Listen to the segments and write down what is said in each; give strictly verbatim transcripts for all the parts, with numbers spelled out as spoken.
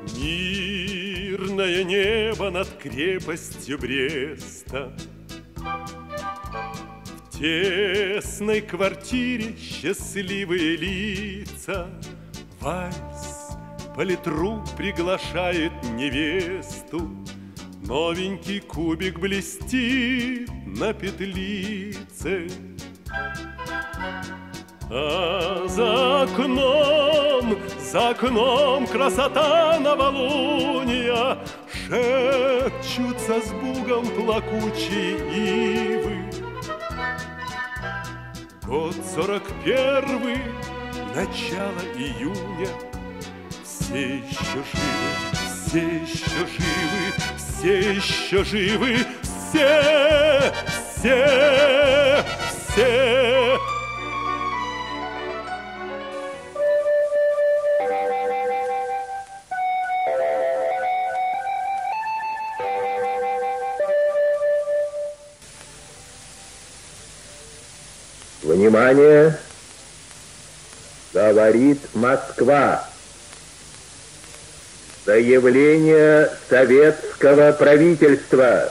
Мирное небо над крепостью Бреста. В тесной квартире счастливые лица. Вальс политрук приглашает невесту. Новенький кубик блестит на петлице. А за окном, за окном красота новолуния. Шепчутся с бугом плакучие ивы. Год сорок первый, начало июня. Все еще живы, все еще живы, все еще живы, все, все, все. Внимание! Говорит Москва. Заявление советского правительства.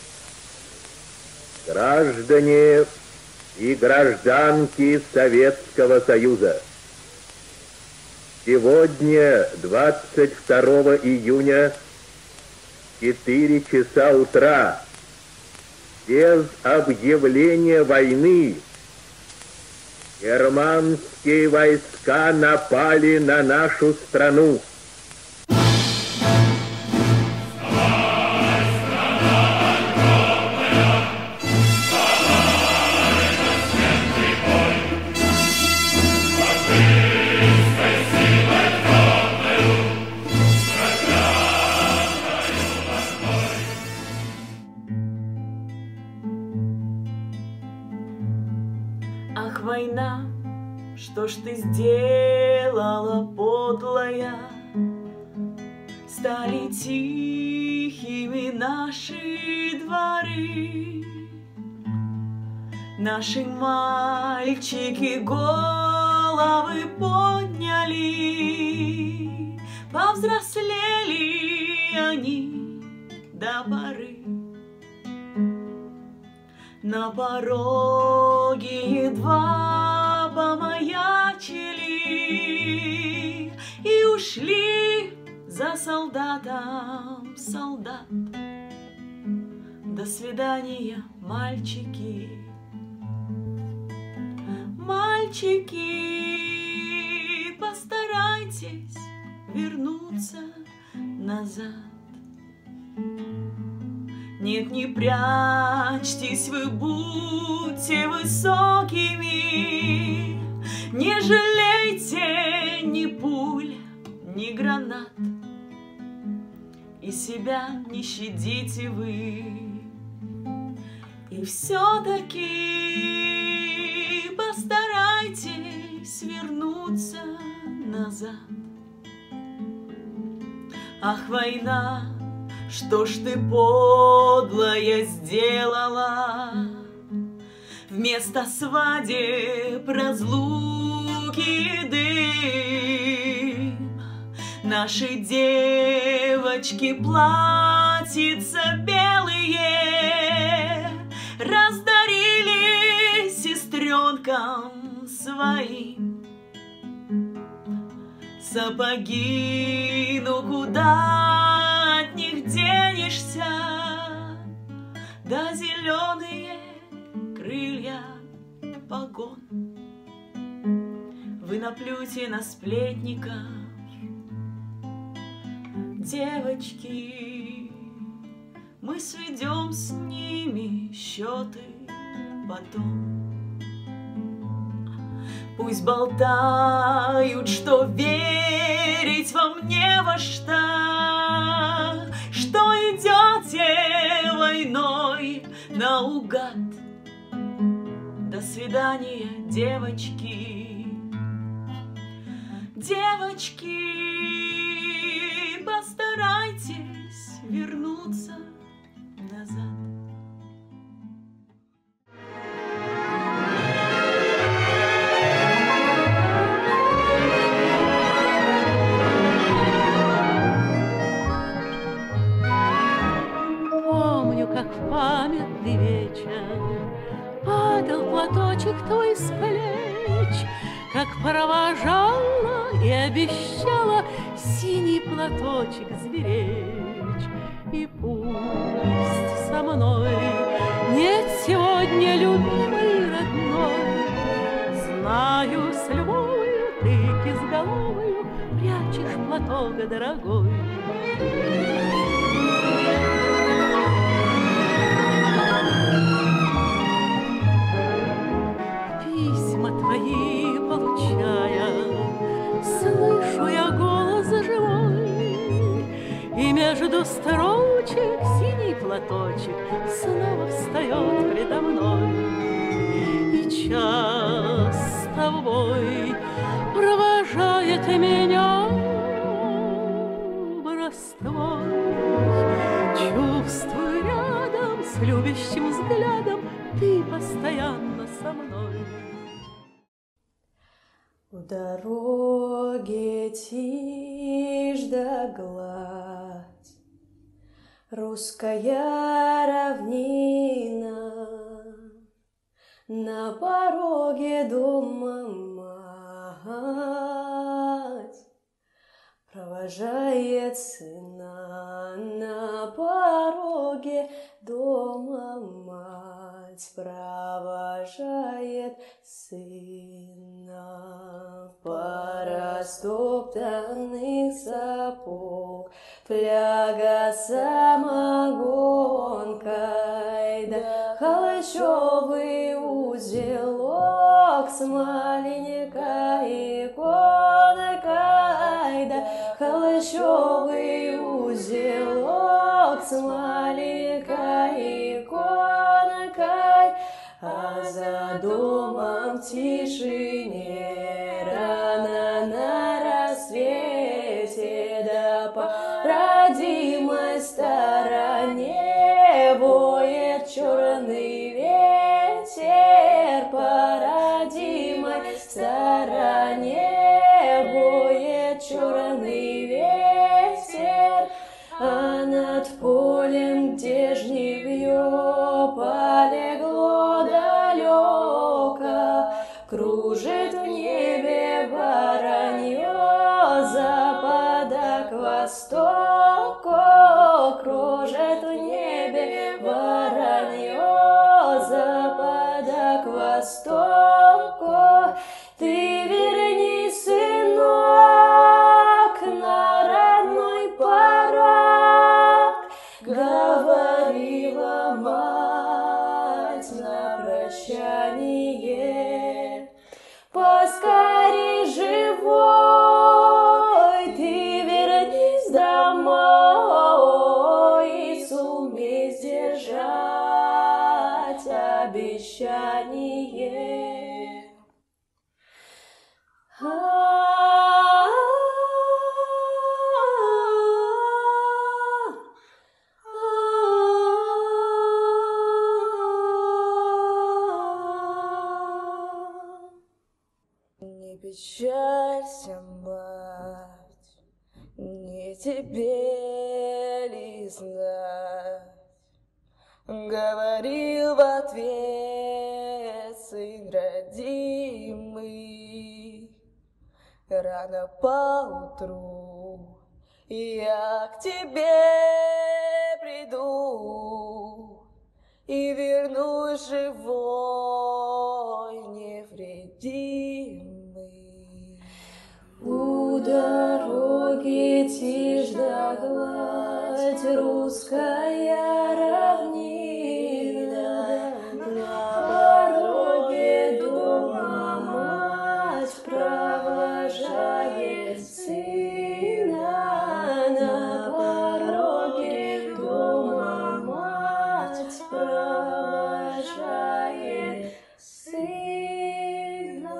Граждане и гражданки Советского Союза. Сегодня, двадцать второго июня, четыре часа утра, без объявления войны, германские войска напали на нашу страну. Ах, война, что ж ты сделала, подлая? Стали тихими наши дворы. Наши мальчики головы подняли, повзрослели они до поры. На пороге едва помаячили и ушли за солдатом солдат. До свидания, мальчики, мальчики, постарайтесь вернуться назад. Нет, не прячьтесь вы, будьте высокими, не жалейте ни пуль, ни гранат, и себя не щадите вы. И все-таки постарайтесь вернуться назад. Ах, война, что ж ты, подлая, сделала? Вместо свадеб разлуки дым. Наши девочки платьица белые раздарили сестренкам своим. Сапоги, ну куда от них денешься? Да зеленые крылья погон. Вы наплюйте на сплетников, девочки, мы сведем с ними счеты потом. Пусть болтают, что верить вам не во что, что идете войной наугад. До свидания, девочки, девочки, постарайтесь вернуться назад. провожала и обещала синий платочек зверечь. И пусть со мной нет сегодня любимой родной, знаю, с Львовою ты кизголовою прячешь платок дорогой. Письма твои получая, слышу я голос живой, и между строчек синий платочек снова встает предо мной. И час с тобой провожает меня в Ростов. Чувствую рядом с любящим взглядом ты постоянно со мной. В дороге тишь да гладь, русская равнина, на пороге дома мать провожает сына, на пороге дома мать провожает сына. По растоптанных сапог фляга самогонкой, да холщовый узелок с маленькой иконкой, да холщовый узелок с маленькой иконкой, а за домом в тишине рано на рассвете, да по родимой стороне воет черный ветер, по родимой стороне воет черный ветер, а над полем, где жнивье полегло далеко, кружит в небе воронье запада к востоку, кружит в небе воронье запада к востоку. Ты вернись, сынок, на родной порог, говорила мать на прощание. Поскорей живой ты вернись домой и сумей сдержать обещание. Не печалься, мать, не тебе ли знать, говорил в ответ сын родимый. Рано поутру я к тебе приду и вернусь живой, невредимый. У дороги тишь да гладь, русская равнина, на пороге дома мать провожает сына, на пороге дома мать провожает сына.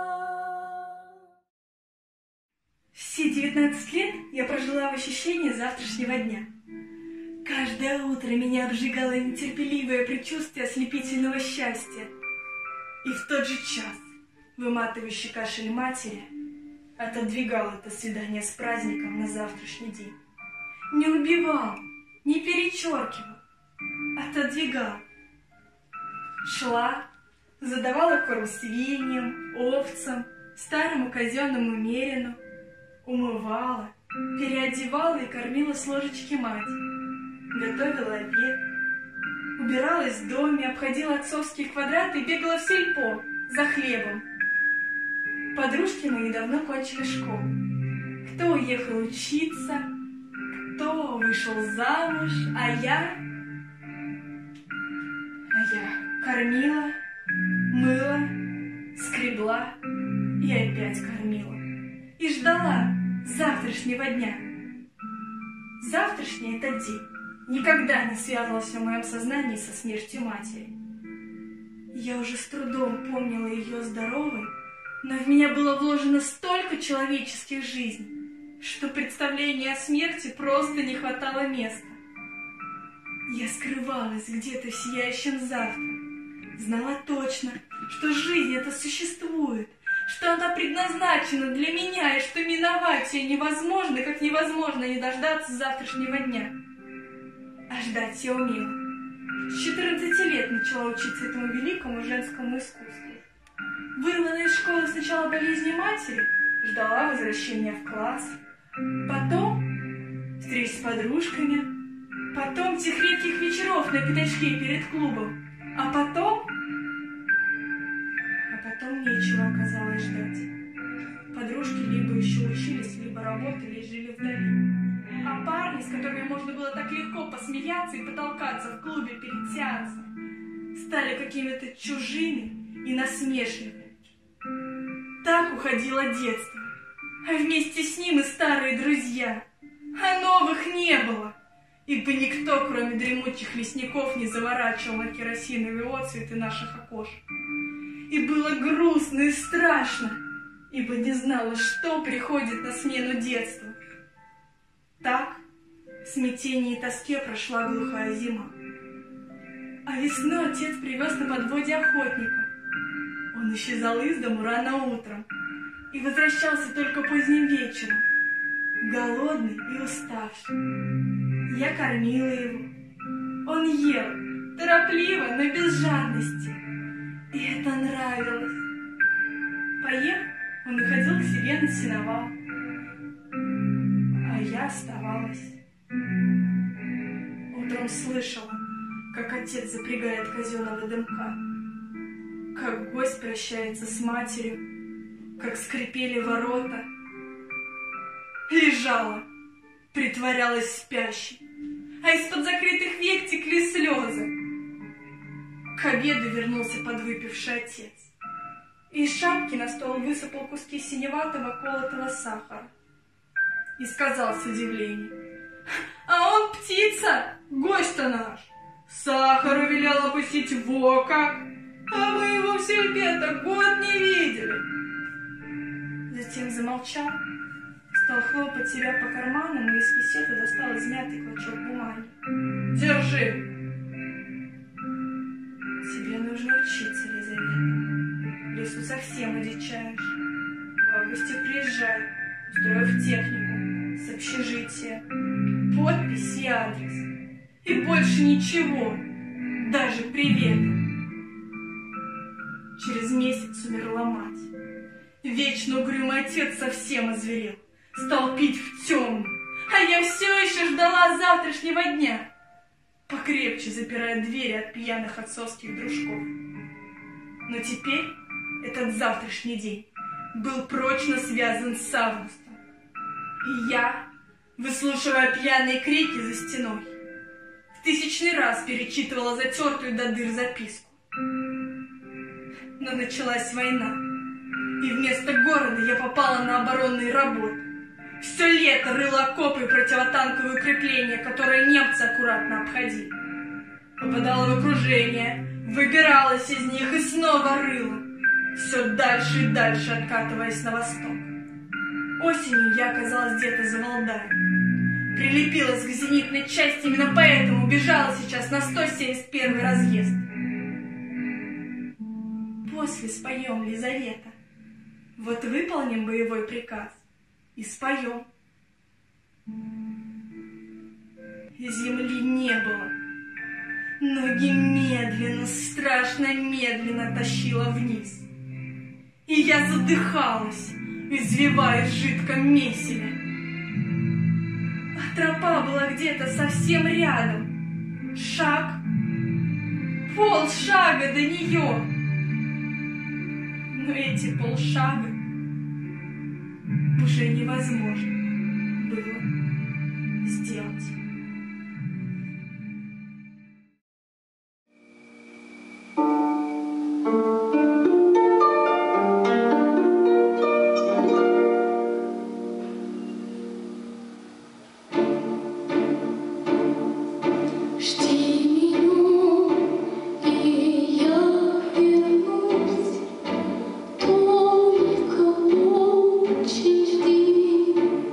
Все девятнадцать лет я прожила в ощущении завтрашнего дня. Каждое утро меня обжигало нетерпеливое предчувствие ослепительного счастья. И в тот же час выматывающий кашель матери отодвигал это свидание с праздником на завтрашний день. Не убивал, не перечеркивал, отодвигал. Шла, задавала корм свиньям, овцам, старому казенному мерину, умывала, переодевала и кормила с ложечки мать, готовила обед, убиралась в доме, обходила отцовские квадраты и бегала в сельпо за хлебом. Подружки мои давно кончили школу. Кто уехал учиться, кто вышел замуж, а я... А я кормила, мыла, скребла и опять кормила. И ждала завтрашнего дня. Завтрашний этот день никогда не связывался в моем сознании со смертью матери. Я уже с трудом помнила ее здоровой, но в меня было вложено столько человеческих жизней, что представление о смерти просто не хватало места. Я скрывалась где-то в сияющем завтра, знала точно, что жизнь эта существует, что она предназначена для меня, и что миновать ее невозможно, как невозможно не дождаться завтрашнего дня. А ждать я умела. С четырнадцати лет начала учиться этому великому женскому искусству. Вырванная из школы сначала болезнью матери, ждала возвращения в класс. Потом встреч с подружками, потом тех редких вечеров на пятачке перед клубом, а потом... А потом нечего оказалось ждать. Подружки либо еще учились, либо работали и жили вдали. А парни, с которыми можно было так легко посмеяться и потолкаться в клубе перед сеансом, стали какими-то чужими и насмешливыми. Так уходило детство, а вместе с ним и старые друзья, а новых не было, ибо никто, кроме дремучих лесников, не заворачивал на керосиновые отцветы наших окошек. И было грустно и страшно, ибо не знала, что приходит на смену детству. Так, в смятении и тоске прошла глухая зима. А весной отец привез на подводе охотника. Он исчезал из дому рано утром и возвращался только поздним вечером, голодный и уставший. Я кормила его. Он ел, торопливо, но без жадности. И это нравилось. Поев, он уходил к себе на сеновал. А я оставалась. Утром слышала, как отец запрягает казенного дымка, как гость прощается с матерью, как скрипели ворота. Лежала, притворялась спящей, а из-под закрытых век текли слезы. К обеду вернулся подвыпивший отец. Из шапки на стол высыпал куски синеватого колотого сахара и сказал с удивлением: «А он птица, гость-то наш, сахару велел опустить во как, а мы его в сельпе-то год не видели». Затем замолчал, стал хлопать себя по карманам и из кисета достал измятый клочок бумаги. «Держи!» «Тебе нужно учиться, Лизавета. В лесу совсем одичаешь. В августе приезжай, устрою в технику, с общежития, подпись и адрес. И больше ничего, даже привета». Через месяц умерла мать. Вечно угрюмый отец совсем озверел, стал пить в темную, а я все еще ждала завтрашнего дня, покрепче запирая двери от пьяных отцовских дружков. Но теперь этот завтрашний день был прочно связан с августом, и я, выслушивая пьяные крики за стеной, в тысячный раз перечитывала затертую до дыр записку. Но началась война, и вместо города я попала на оборонные работы. Все лето рыла окопы и противотанковые укрепления, которые немцы аккуратно обходили. Попадала в окружение, выбиралась из них и снова рыла, все дальше и дальше откатываясь на восток. Осенью я оказалась где-то за Валдаем. Прилепилась к зенитной части, именно поэтому бежала сейчас на сто семьдесят первый разъезд. После споем, Лизавета. Вот выполним боевой приказ и споем. Земли не было. Ноги медленно, страшно медленно тащила вниз. И и я задыхалась, извиваясь в жидком месиве. А тропа была где-то совсем рядом. Шаг, полшага до нее. Но эти полшага уже невозможно было сделать. Только очень жди.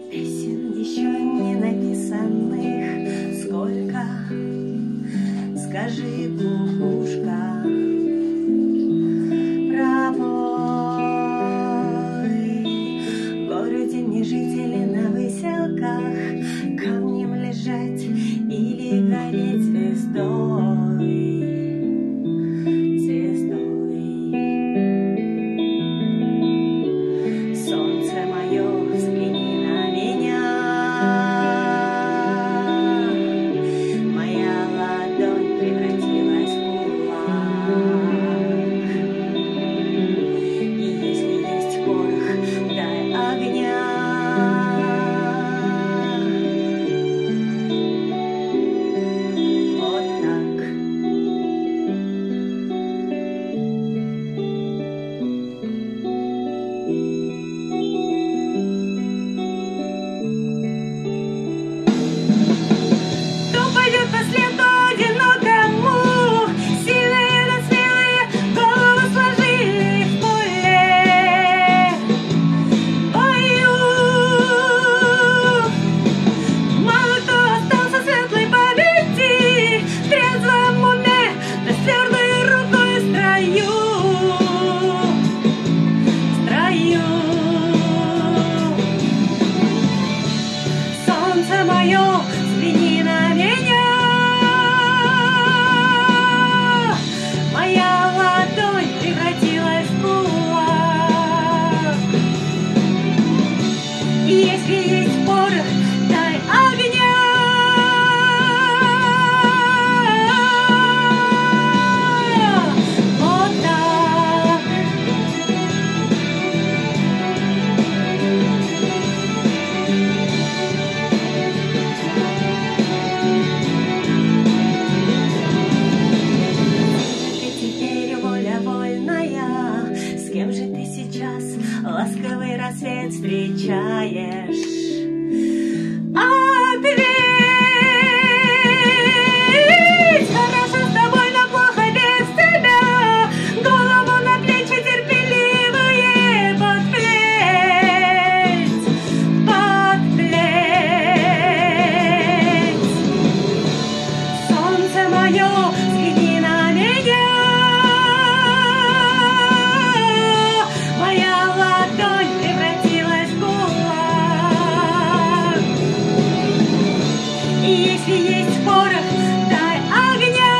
Песен еще не написанных сколько, скажи, кукушка, пробой. В городе мне жители на выселках камнем лежать или гореть звездой, звездой. Солнце мое, взгляни на меня, моя ладонь превратилась в кулак. И если есть порох, дай огня. Вот так. Кто пойдет по следу одинокому? Сильные да смелые голову сложили в поле. Поют. Мало кто остался светлой памяти, в трезвом уме, да с твердой рукой в строю, в строю. Солнце мое, взгляни на меня, моя ладонь превратилась в кулак. И если есть порох, дай огня. Вот так. Ты теперь воля вольная, с кем же ты сейчас ласковый рассвет встречаешь? Ответь! Хорошо с тобой, но плохо без тебя. Голову на плечи терпеливые подплеть, подплеть. Солнце мое, взгляни на меня, моя ладонь превратилась в кулак. И если есть порох, дай огня.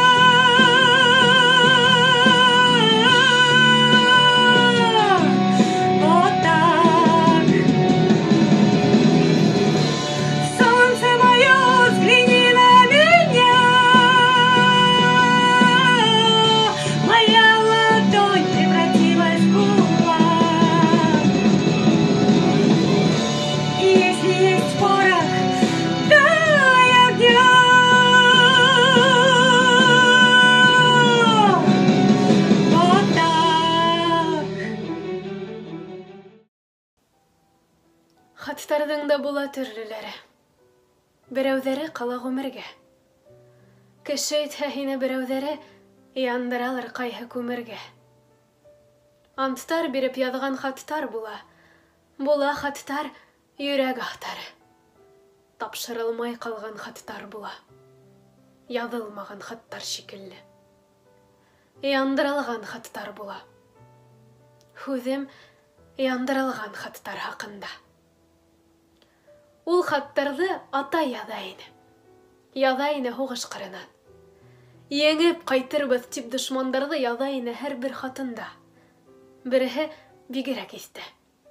Вот так. Солнце мое, взгляни на меня, моя ладонь превратилась в кулак. И если есть порох, дай огня. Вот так. Хаттарҙың да була төрлөләре. Берәүҙәре ҡала ғүмергә. Кеше әйтһә һине берәүҙәре яндыралыр ҡайһы күмергә. Анттар биреп яҙған хаттар була. Була хаттар йөрәк аһтары. Тапшырылмай ҡалған хаттар була. Яҙылмаған хаттар шикелле. Яндырылған хаттар була. Һүҙем яндырылған хаттар хаҡында. Ул хаттарҙы ата яҙа ине. Яҙа ине һуғыш ҡырынан. Еңеп ҡайтырбыҙ тип дошмандарҙы яҙа ине һәр бер хатында. Береһе бигерәк иҫтә.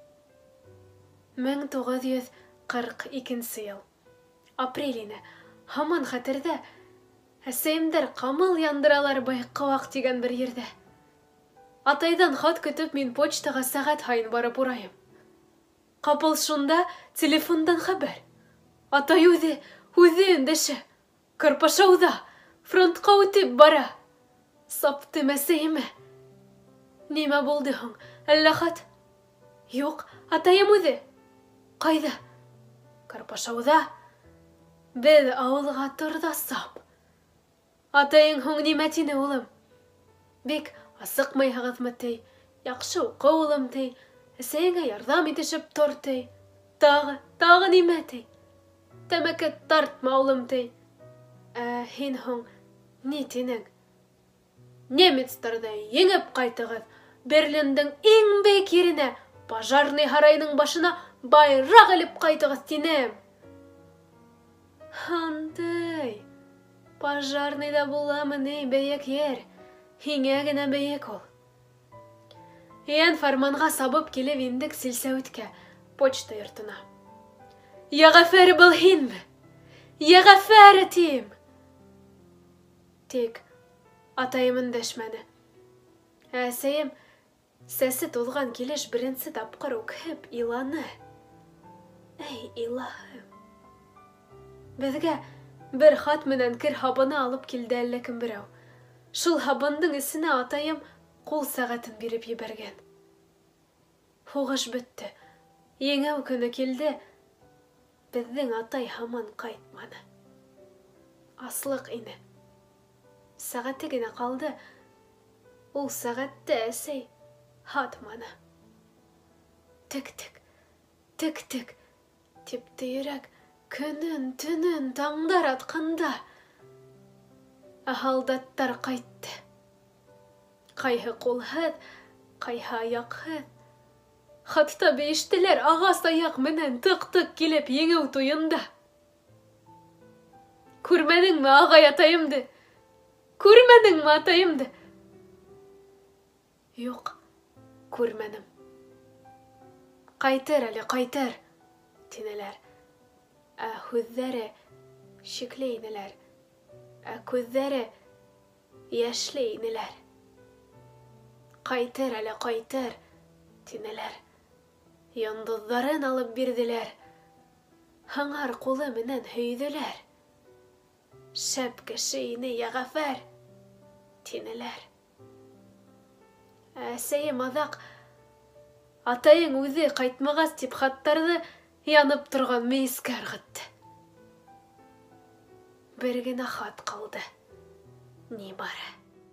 мең туғыҙ йөҙ ҡырҡ икенсе йыл. Апрель ине. Һаман хәтерҙә. Әсәйемдәр ҡамыл яндыралар Байҡыуаҡ тигән бер ерҙә. Атайҙан хат көтөп мин почтаға сәғәт һайын барып урайым. Ҡапыл шунда телефондан хәбәр. Атай үҙе, үҙе өндәшә. Кырпашауда, фронтҡа үтеп бара. Сапты мәсәйемә. Нимә булды һуң? Әллә хат? Юҡ, атайым үҙе. Ҡайҙа? Кырпашауда. Беҙ ауылға торҙа сап. Атайың һуң нимә тине улым? Бик асыҡмайһығыҙмы ти? Яҡшы уҡы улым ти. Әсәйеңә ярҙам итешеп тор ти. Тағы, тағы неме тей? Тәмәке тартма улым тей. Ә, һин һуң не тинең? Немецтарда еңеп кайтыгыз. Берлиндың иң бейек еріне, Пожарный һарайының башына байрақ іліп кайтыгыз тинем. Андый, Пожарныйда буламыни бейек ер. Һиңә генә бейек ул. Ян фарманға сабып килеп индек силсәүиткә, почта йортына. Ягъфәр был һинме? Ягъфәр тим. Тик атайым эндәшмәде. Әсәем сәсе тулган килеш беренсе тапкыр үкһеп иланы. Әй илаһым. Безгә бер хат менән кер һабыны алып килде әллә кем берәү. Шул һабындың исенә атайым кул сәгатен биреп ебәргән. Һугыш бетте. Еңәү көне килде. Безнең атай һаман кайтманы. Аслык ине. Сәгате генә калды. Ул сәгатьтә әсәй һатманы. Тик-тик, тик-тик, типте йөрәк көнөн, төнөн таңдар атканда. Ә һалдаттар кайтты. Кайһы кулһыҙ, кайһы аяҡһыҙ. Хатта бейештеләр ағас аяҡ менән тыҡ-тыҡ килеп еңеү туйында. Күрмәнеңме ағай атайымды? Күрмәнеңме атайымды? Юҡ, күрмәнем. Ҡайтыр әле, ҡайтыр, тинеләр. Ә һүҙҙәре шикле инеләр. Ә күҙҙәре йәшле инеләр. Ҡайтыр әле, ҡайтыр, тинеләр. Йондоҙҙарын алып бирҙеләр. Һыңар ҡулы менән һөйҙөләр. Шәп кеше ине Ягъфәр, тинеләр. Әсәйем аҙаҡ атайың үҙе ҡайтмағас тип хаттарҙы янып торған мейескә ырғытты. Бер генә хат ҡалды. Ни бары.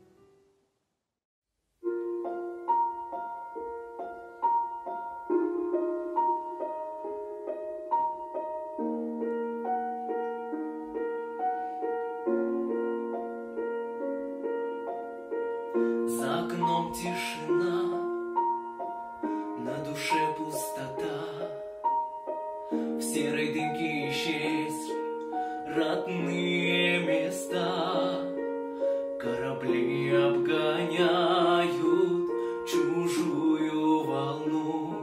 За окном тишина, на душе пустота. В серой дымке исчезли родные места. Корабли обгоняют чужую волну.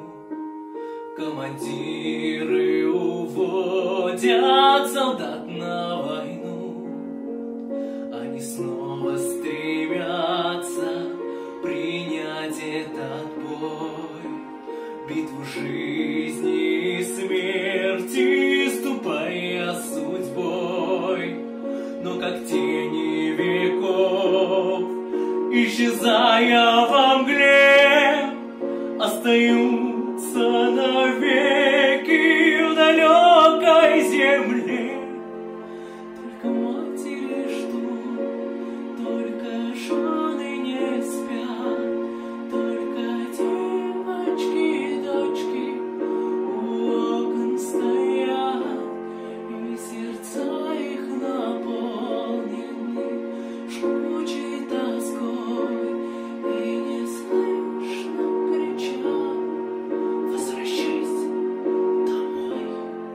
Командиры уводят солдат на войну. Они снова стремятся принять этот бой, битву жизни и смерти, ступая судьбой. Но как тени веков, исчезая во мгле, остаются навеки в далекой земле. Только матери ждут, только жены не спят, только девочки и дочки у окон стоят, и сердца их наполнены жгучей тоской, и не слышно кричат: возвращайся домой.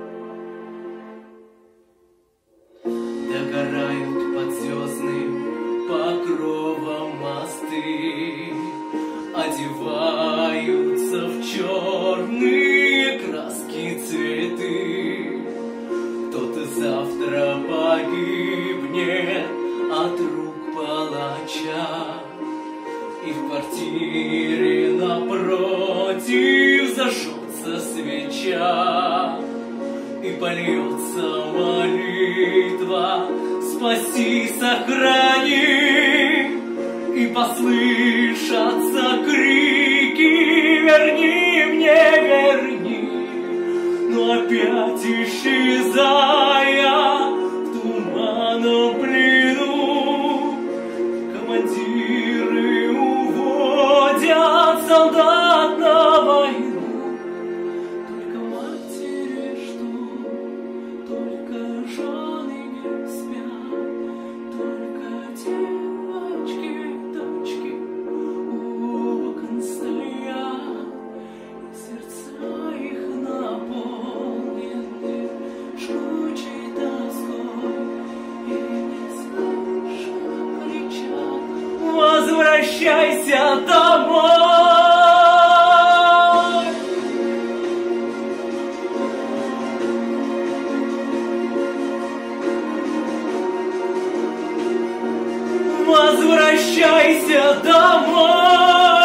Догорают под звездным покровом мосты, одеваются в черные краски цветы. Кто-то завтра погибнет от рук палача, и в квартире напротив зажжется свеча, и польется молитва: спаси, сохрани, и послышатся крики: верни мне, верни. Но опять исчезая в туманном плену, командиры уводят солдат на войну. Только матери возвращайся домой. Возвращайся домой.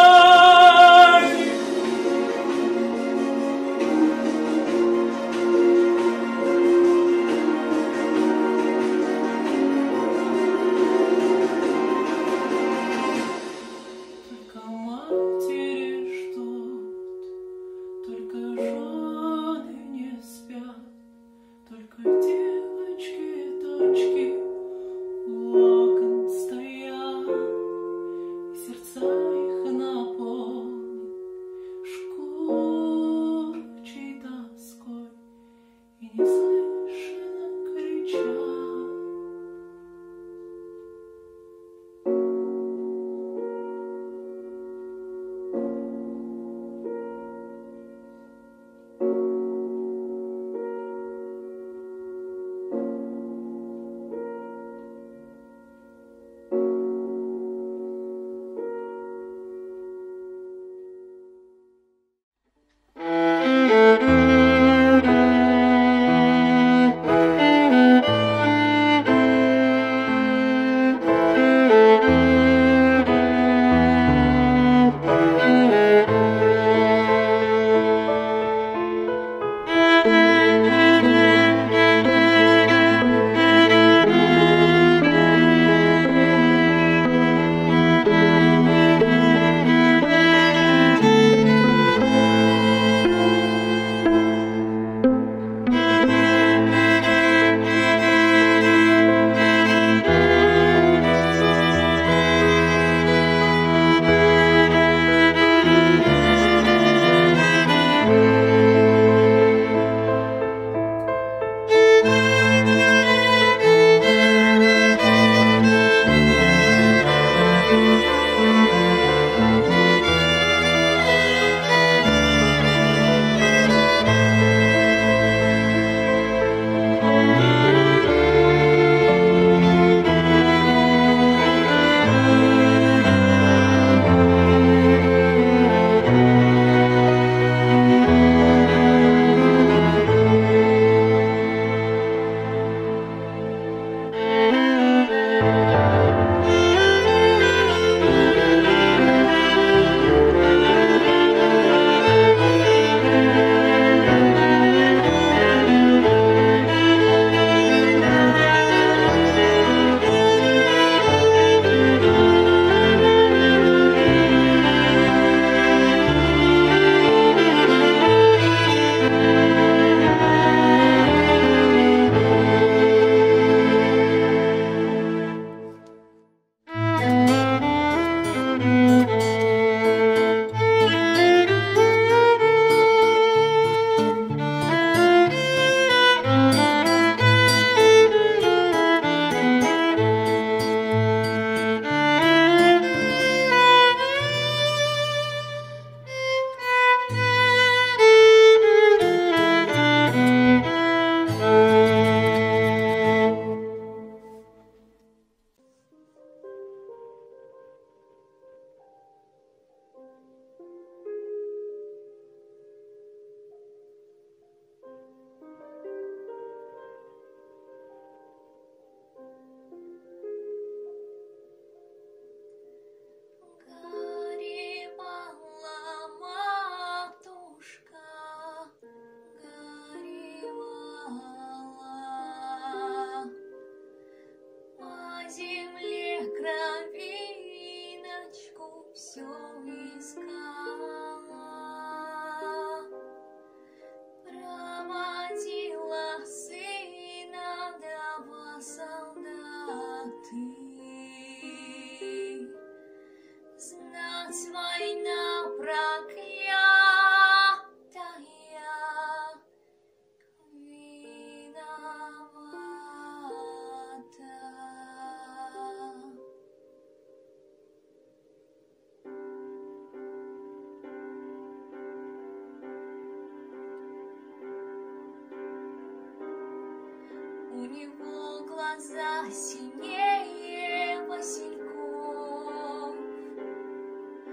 У него глаза синее васильков,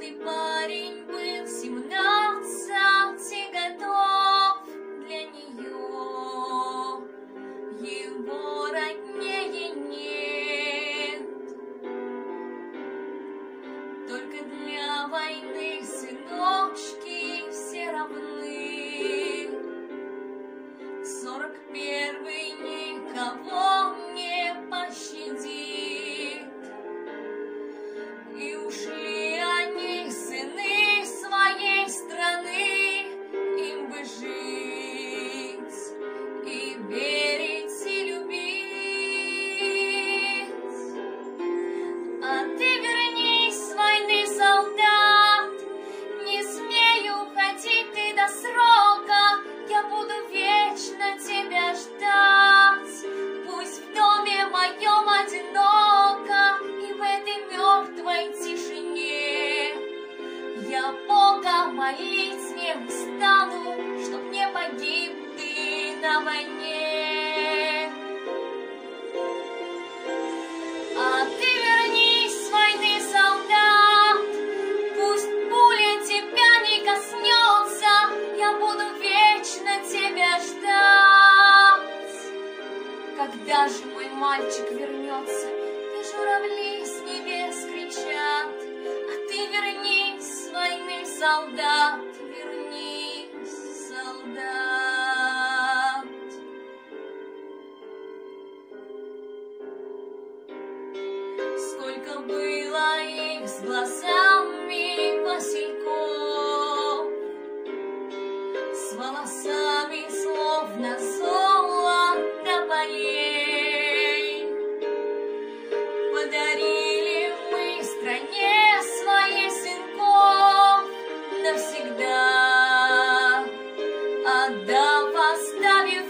Желтый парень был семнадцать и готов для нее. Его роднее нет. Только для войны сыночки все равны. Сорок первый никого не пощадит. И ушли они, сыны своей страны, им бы жить и верить и любить. А ты вернись с войны, солдат, не смей уходить ты до срока, я буду вечно тебя ждать. Пусть в доме моем одиноко, и в этой мертвой тишине я Бога молить не устану, чтоб не погиб ты на войне. А ты вернись с войны, солдат, пусть пуля тебя не коснется, я буду вечно тебя ждать. Когда же мой мальчик вернется, и журавли с небес кричат, а ты вернись с войны, солдат, вернись, солдат. Сколько было их с глазами васильков, с волосами словно золото полей. Подарили мы стране своей сынков навсегда, отдав, оставив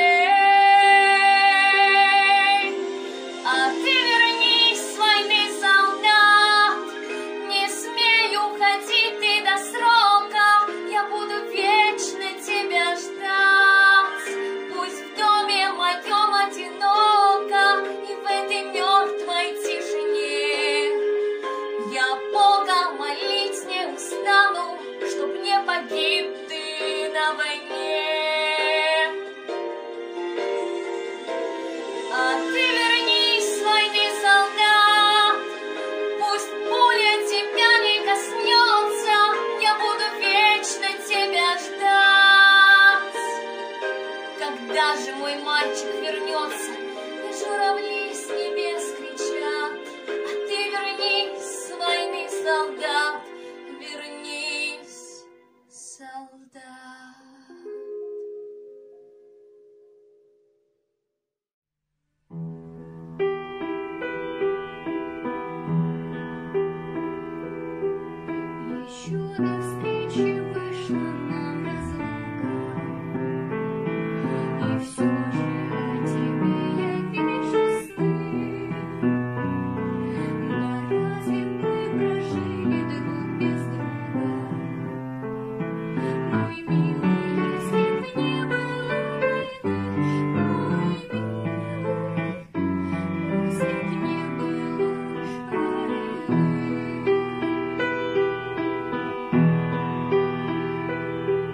ей. А ты вернись с войны, солдат, не смей уходить ты до срока, я буду вечно тебя ждать. Пусть в доме моем одиноко, и в этой мертвой тишине я Бога молить не устану, чтоб не погиб ты на войне. А ты вернись с войны, солдат, пусть пуля тебя не коснется, я буду вечно тебя ждать. Когда же мой мальчик вернется, и журавли с небес кричат, а ты вернись с войны, солдат, вернись, солдат. Еще до встречи вышла на разлука, и все же о тебе я вижу стыд. Да разве мы прожили друг без друга? Мой милый, если б не было войны, мой милый, если б не было жары.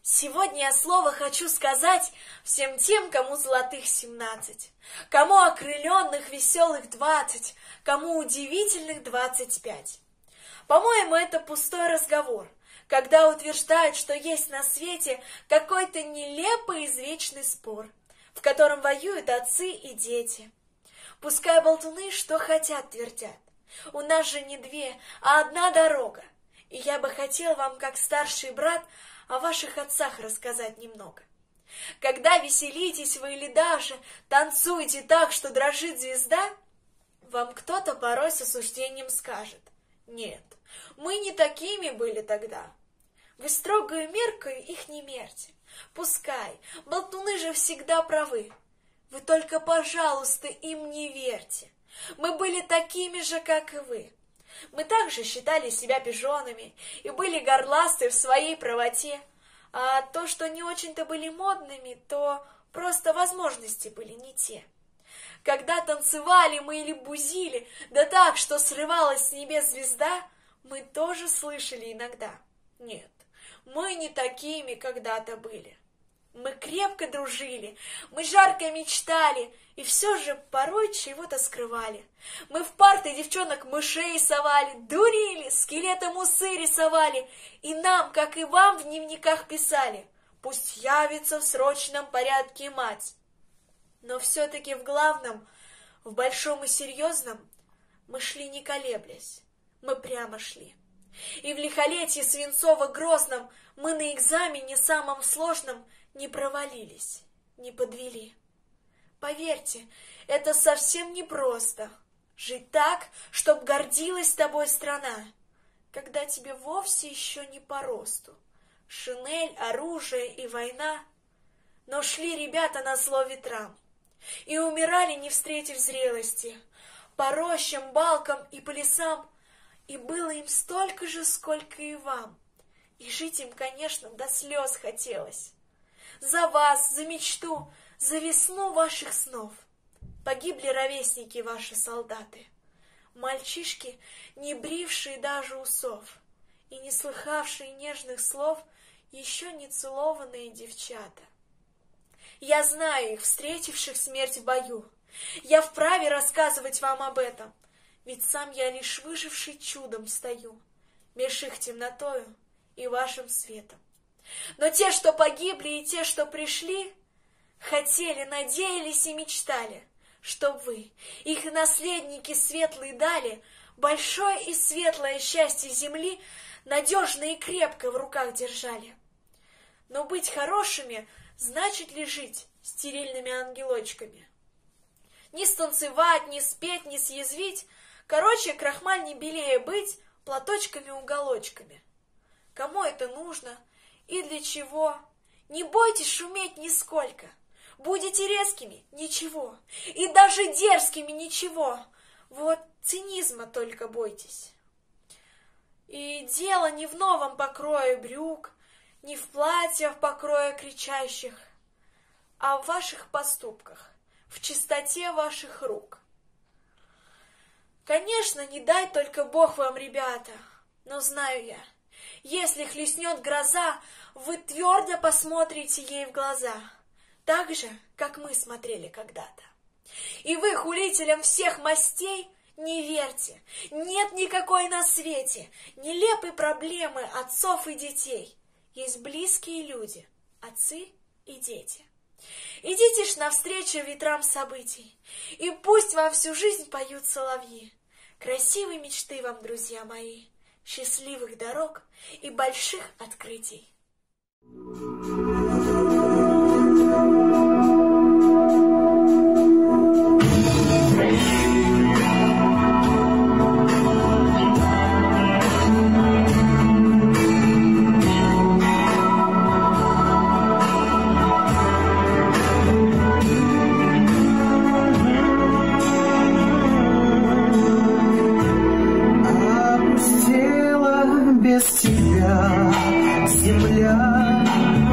Сегодня я слово хочу сказать всем тем, кому золотых семнадцать, кому окрыленных веселых двадцать, кому удивительных двадцать пять. По-моему, это пустой разговор, когда утверждают, что есть на свете какой-то нелепый извечный спор, в котором воюют отцы и дети. Пускай болтуны что хотят твердят, у нас же не две, а одна дорога, и я бы хотел вам, как старший брат, о ваших отцах рассказать немного. Когда веселитесь вы или даже танцуете так, что дрожит звезда, вам кто-то порой с осуждением скажет: нет, мы не такими были тогда. Вы строгою меркою их не мерьте. Пускай, болтуны же всегда правы. Вы только, пожалуйста, им не верьте. Мы были такими же, как и вы. Мы также считали себя пижонами и были горласты в своей правоте, а то, что не очень-то были модными, то просто возможности были не те. Когда танцевали мы или бузили, да так, что срывалась с небес звезда, мы тоже слышали иногда: нет, мы не такими когда-то были. Мы крепко дружили, мы жарко мечтали, и все же порой чего-то скрывали. Мы в парты девчонок мышей совали, дурили, скелетом усы рисовали, и нам, как и вам, в дневниках писали: пусть явится в срочном порядке мать. Но все-таки в главном, в большом и серьезном, мы шли не колеблясь, мы прямо шли. И в лихолетье свинцово-грозном мы на экзамене самом сложном не провалились, не подвели. Поверьте, это совсем непросто — жить так, чтоб гордилась тобой страна, когда тебе вовсе еще не по росту шинель, оружие и война. Но шли ребята назло ветрам и умирали, не встретив зрелости, по рощам, балкам и по лесам, и было им столько же, сколько и вам, и жить им, конечно, до слез хотелось. За вас, за мечту, за весну ваших снов погибли ровесники ваши солдаты, мальчишки, не брившие даже усов, и не слыхавшие нежных слов еще не целованные девчата. Я знаю их, встретивших смерть в бою. Я вправе рассказывать вам об этом, ведь сам я лишь выживший чудом стою меж их темнотою и вашим светом. Но те, что погибли, и те, что пришли, хотели, надеялись и мечтали, чтоб вы, их наследники светлые, дали большое и светлое счастье земли, надежно и крепко в руках держали. Но быть хорошими значит ли жить стерильными ангелочками? Ни станцевать, ни спеть, ни съязвить, короче, крахмаль не белее быть платочками-уголочками. Кому это нужно и для чего? Не бойтесь шуметь нисколько. Будете резкими — ничего, и даже дерзкими — ничего. Вот цинизма только бойтесь. И дело не в новом покрое брюк, не в платьях покроя кричащих, а в ваших поступках, в чистоте ваших рук. Конечно, не дай только Бог вам, ребята, но знаю я, если хлестнет гроза, вы твердо посмотрите ей в глаза, так же, как мы смотрели когда-то. И вы хулителям всех мастей не верьте, нет никакой на свете нелепой проблемы отцов и детей. Есть близкие люди, отцы и дети. Идите ж навстречу ветрам событий, и пусть вам всю жизнь поют соловьи. Красивой мечты вам, друзья мои, счастливых дорог и больших открытий. Без тебя земля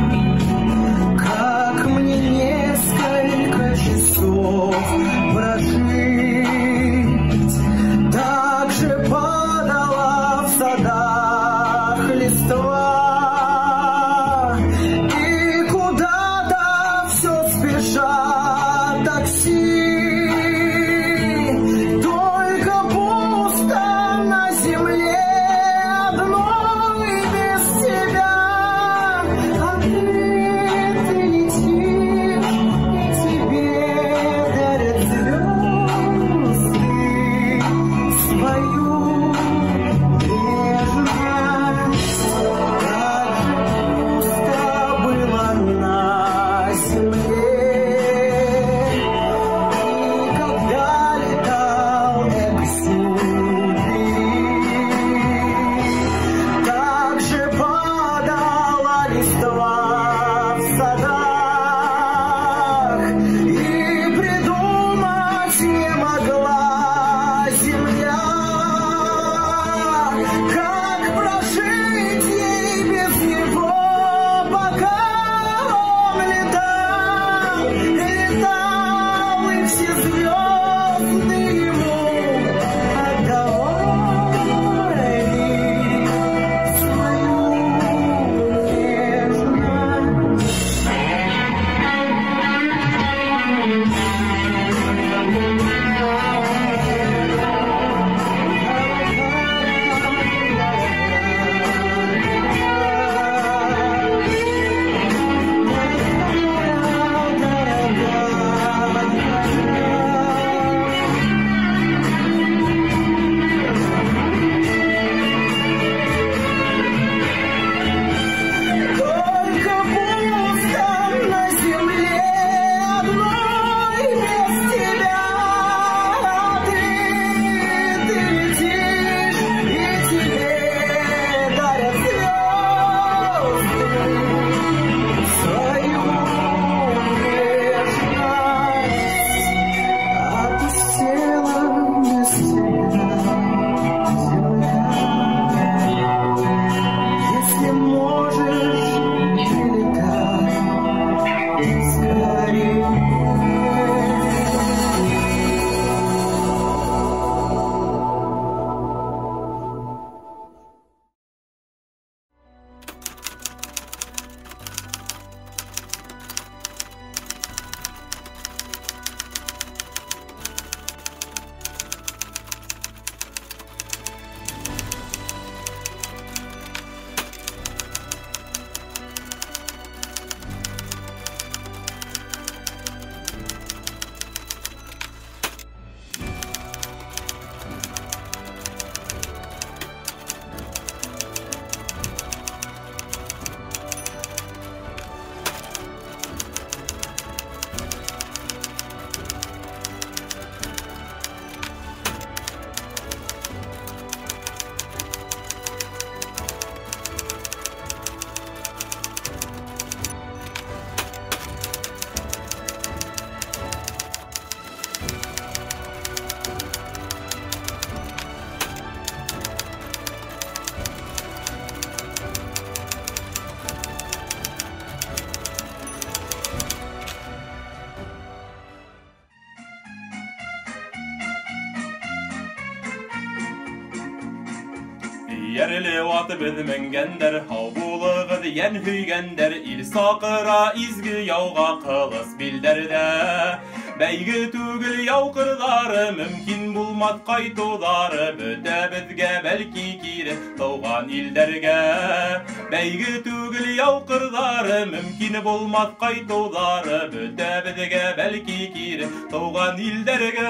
Ерле ат біз мінгендер, хау булығыз ен хүйгендер, ил сақыра изгі яуға қылыс білдерді. Бәйгі түгіл яу қырдары, мүмкін бұлмат қайтудары, бөті бізге бәлкі кері туған илдерге. Бәйгі түгіл яу қырдары, мүмкін бұлмат қайтудары, бөті бізге бәлкі кері туған илдерге.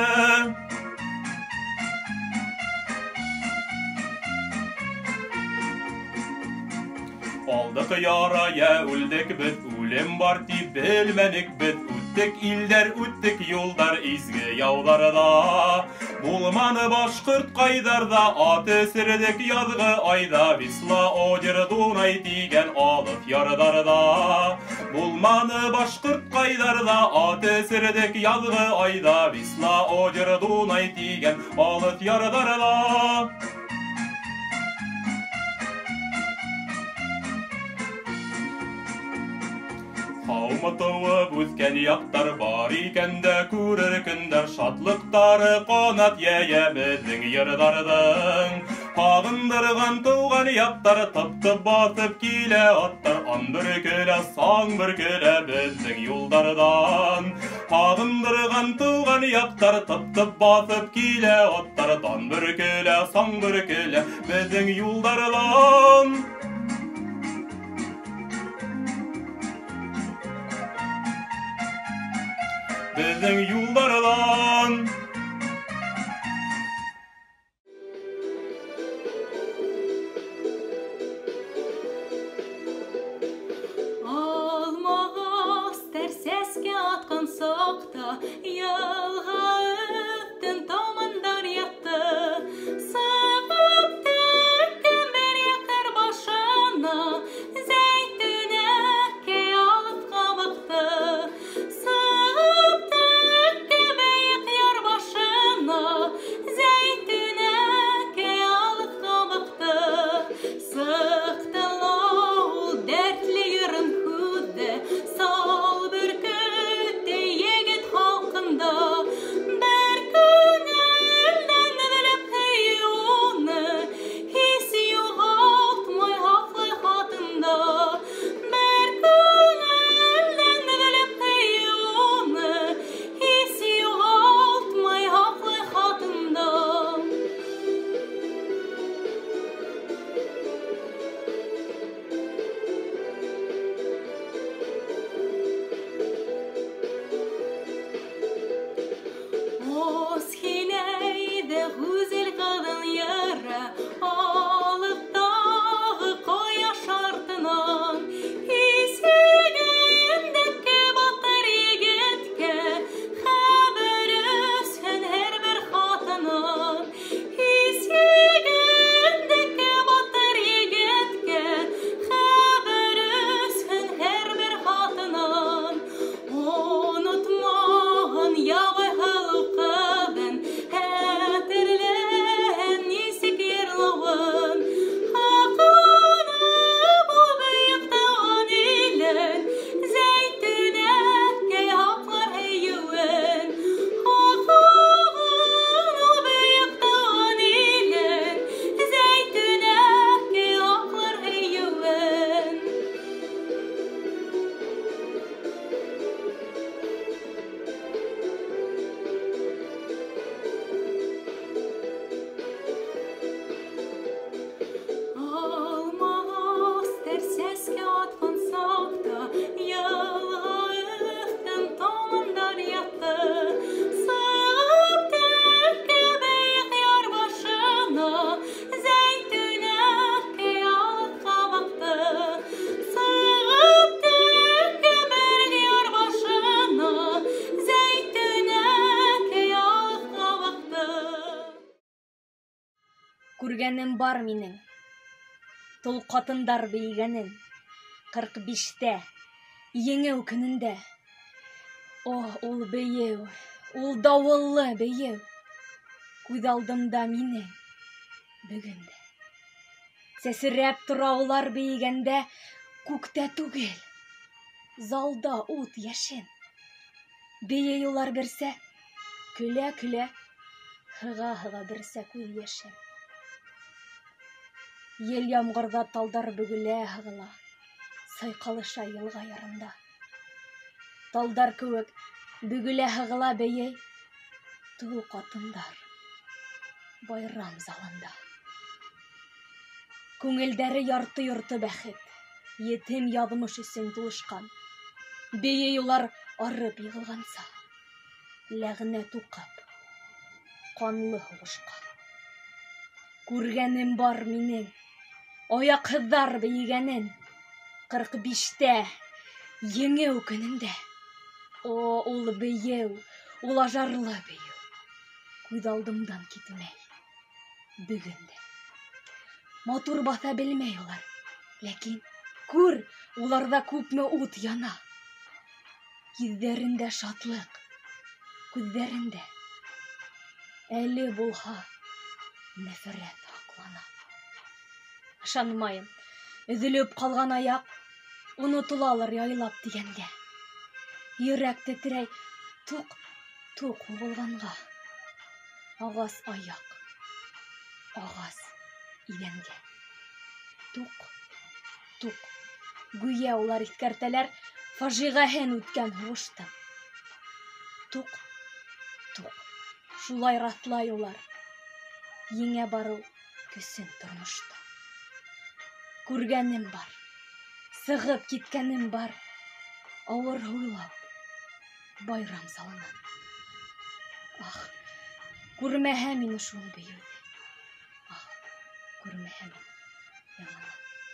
Алдық ярая үлдік біз, үлем бар тип білменік біз, үттік илдер, үттік юлдар изгі яуларда. Булманы башқұрт қайдарда, ат өсірдік язғы айда, Висла одер Дунай тиген алып ярдарда. Булманы башқұрт қайдарда, ат өсірдік язғы айда, Висла одер Дунай тиген алып ярдарда. Қауымы туып өткен яқтар бар екенді көрір күндер, шатлықтары қонат ие біздің ердардың. Қағындырған туған яқтар тып-тып басып келе аттар, ан бір келе, саң бір келе біздің юлдардан. Қағындырған туған яқтар тып-тып басып келе аттар, дан бір келе, саң бір келе біздің юлдардан. Біздің юлдардан. Алмағас тәрсәске атқан сақта, ялға өттін тамандар яқты. Сығып төккен бір яқтар башына, зәйтүнәкке алып қабақты. Күргәнем бар минең, тол катындар бейгәнен, кырк биштә, еңеү көнендә. О, ул бейеү, ул давыллы бейеү, күз алдымда минең бүгендә. Сәсерәп тора улар бейгәндә, күктә түгел, залда ут яшен. Бейей улар берсә, көлә-көлә, хыга-хыга берсә күз яшен. Ел ямғырда талдар бүгіле ағыла, сайқалыша елға ярында. Талдар көк бүгіле ағыла бейей, тұл қатындар байрам залында. Көңілдері ярты-юрты бәхет, етім ядымыш үсен тұлышқан. Бейей олар арып еғылғанса, ләғінет уқап, қанлы ұғышқа. Күргәнем бар минең, аяқһыҙҙар бейгәнен, ҡырҡ биштә еңеү көнөндә. О, ул бейеү, ул ажарлы бейеү, күҙ алдымдан китмәй, бөгөн дә. Матур баҫа белмәй улар, ләкин күр, уларҙа күпме ут яна. Йөҙҙәрендә шатлыҡ, күҙҙәрендә. Әле булһа, нәфрәт һаҡлана. Ышанмайым, өҙөлөп ҡалған аяҡ, онотолалыр яйлап тигәнгә. Йөрәк тетрәй, туҡ-туҡ һуғылғанға. Ағас аяҡ, ағас иҙәнгә. Туҡ-туҡ, гүйә улар иҫкәртәләр фажиғәһен үткән һуғыштың. Туҡ-туҡ, шулай раҫлай улар еңә барыу көсөн тормошта. Күргәнем бар, сығып киткәнем бар, ауыр һуйлау байрам залынан. Ах, күрмәһә мине шул бейеүҙе. Ах, күрмәһә мине яңынан.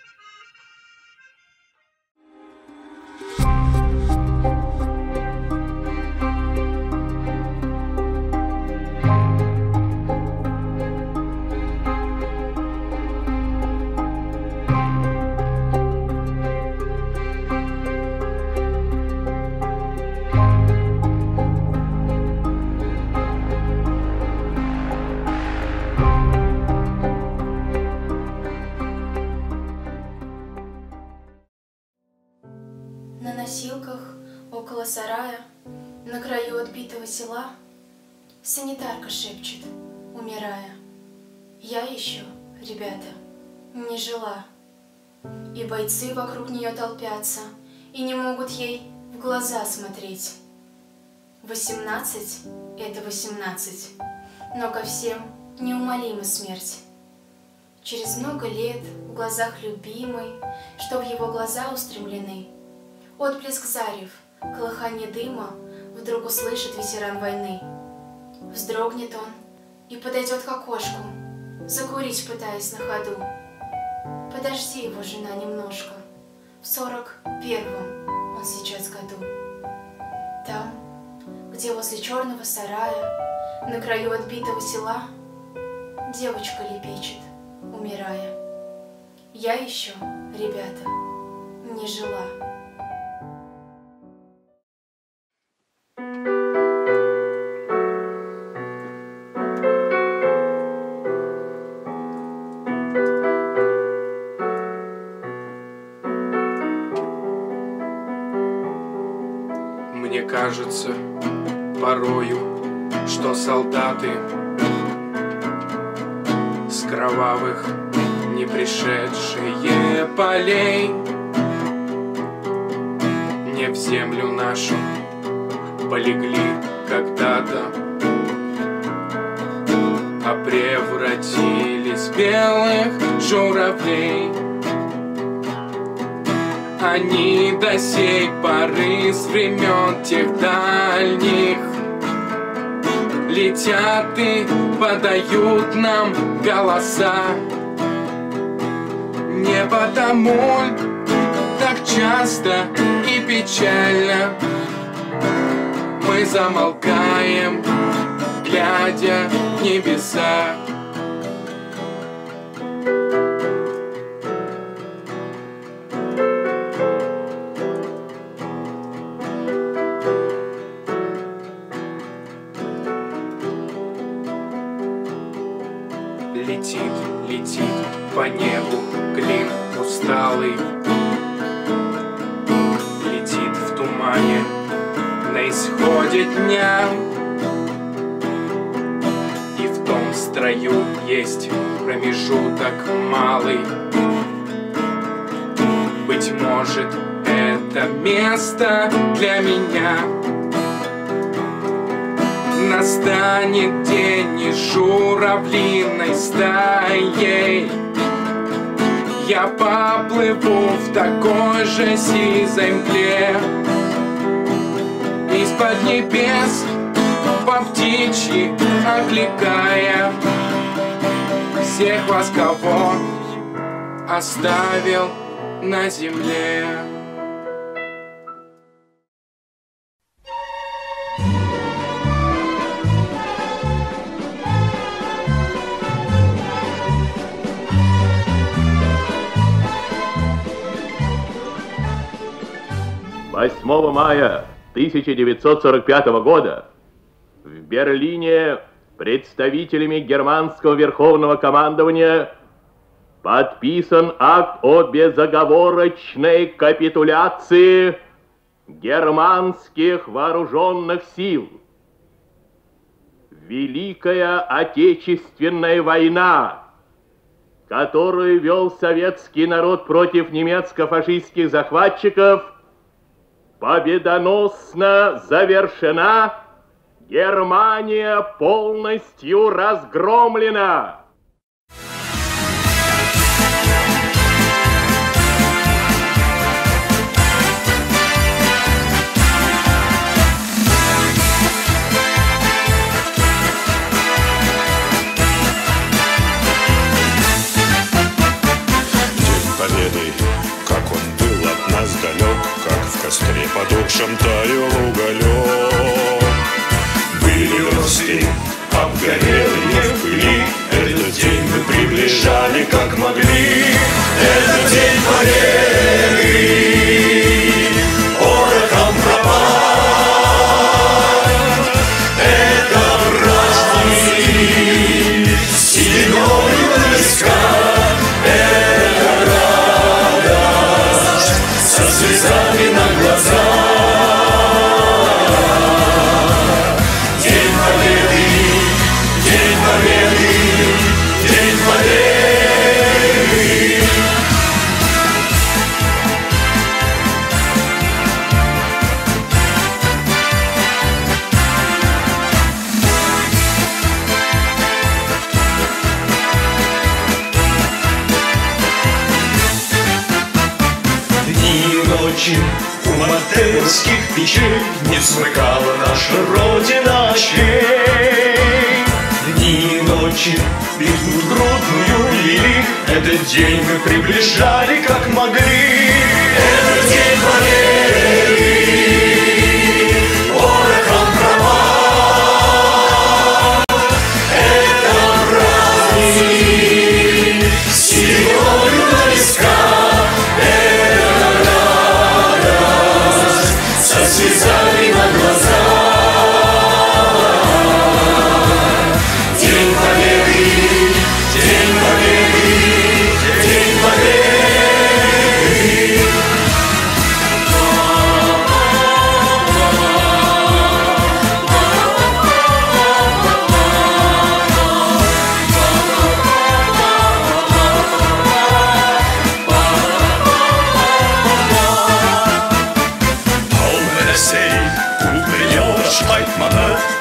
На носилках около сарая, на краю отбитого села, санитарка шепчет, умирая: я еще, ребята, не жила. И бойцы вокруг нее толпятся и не могут ей в глаза смотреть. Восемнадцать — это восемнадцать, но ко всем неумолима смерть. Через много лет в глазах любимой, что в его глаза устремлены, отблеск зарев, колыхание дыма вдруг услышит ветеран войны. Вздрогнет он и подойдет к окошку, закурить пытаясь на ходу. Подожди его, жена, немножко, в сорок первом он сейчас году. Там, где возле черного сарая, на краю отбитого села, девочка лепечет, умирая: я еще, ребята, не жила. Мне кажется порою, что солдаты с кровавых не пришедшие полей не в землю нашу полегли когда-то, а превратились в белых журавлей. Они до сей поры с времен тех дальних летят и подают нам голоса. Не потому так часто и печально мы замолкаем, глядя в небеса. Летит, летит по небу клин усталый, летит в тумане на исходе дня, и в том строю есть промежуток малый. Быть может, это место для меня. Настанет день и журавлиной стаей я поплыву в такой же сизой мгле. Из-под небес по птичьи окликая всех вас, кого оставил на земле. восьмого мая тысяча девятьсот сорок пятого года в Берлине представителями германского верховного командования подписан акт о безоговорочной капитуляции германских вооруженных сил. Великая Отечественная война, которую вел советский народ против немецко-фашистских захватчиков, победоносно завершена. Германия полностью разгромлена. День Победы, как он был от нас далек, как в костре потухшем таял уголек. Были версты, обгорелые в пыли, этот день мы приближали как могли. Этот день Победы порохом пропал. Это праздник седьмой войска, это радость со слезами на глазах. У матерских печей не смыкала наша Родина очей. Дни и ночи битву трудную вели, этот день мы приближали как могли. Этот день Победы порохом пропал. Это праздник силой войска. Со слезами на глазах. День Победы, День Победы, День Победы. Altmanı